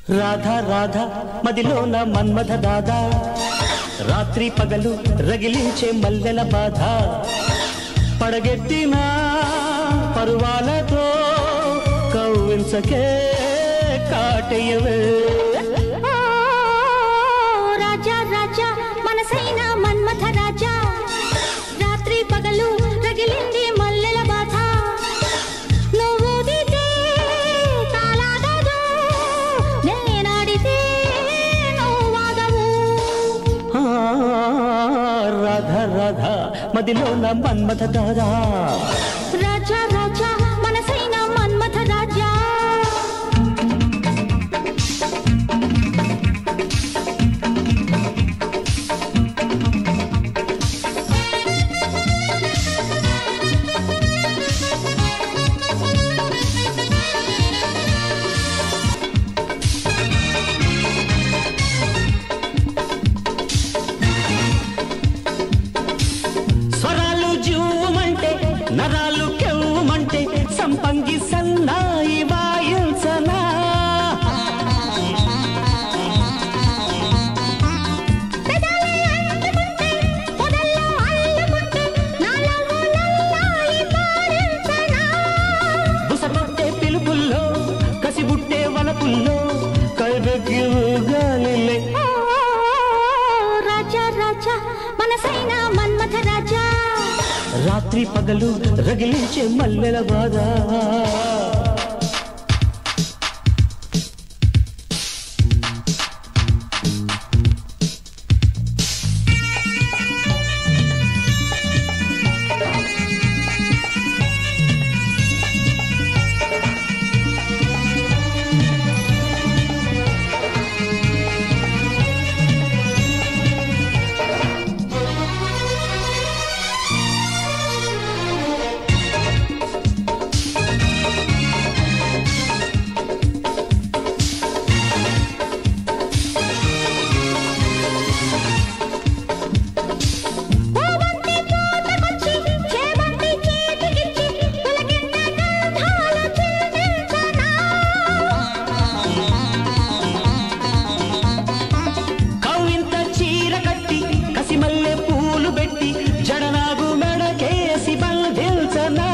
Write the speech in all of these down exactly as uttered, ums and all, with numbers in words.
రాధా రాధా మదిలోన మన్మథ దాదా రాత్రి పగలు రగిలించే మల్లెల బాధ పడగెట్టిన పరువాలతో కవ్వించకే కాటేయవే రాజా రాజా మనసైన మన్మథ రాజా రాత్రి పగలు రగిలింది మల్లెల బాధ నువ్వు దితే తాళాడదు నేనాడితే నువ్వాగవు రాధా రాధా మదిలోన మన్మథ దాదా రాజా రాజా మనసైన మన్మథ రాజా స్వరాలు జూమంటే నరాలు కెవ్వుమంటే సంపంగి సన్నాయి వాయించనా బుసబుట్టే పిలుపుల్లో కసిబుట్టే వలపుల్లో కైబెక్కి గాలిలే రాజా రాజా మనసైన మన్మథ రాజా రాత్రి పగలు రగిలించే మల్లెల బాధ కవ్వింత చీర కట్టి కసి మల్లె పూలు పెట్టి జడనాగు మెడకేసి బంధించనా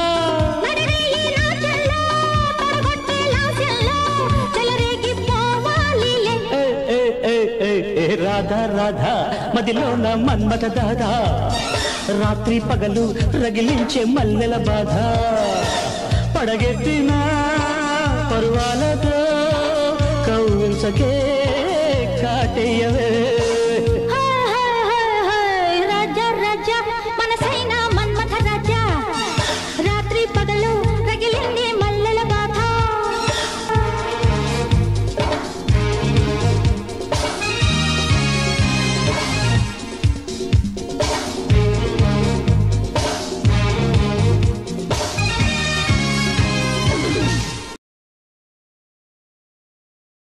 ఏ, ఏ, ఏ, ఏ, రాధా రాధా మదిలోన మన్మథ దాదా రాత్రి పగలు రగిలించే మల్లెల బాధ పడగెట్టిన పరువాలతో కవ్వించకే కాటేయవే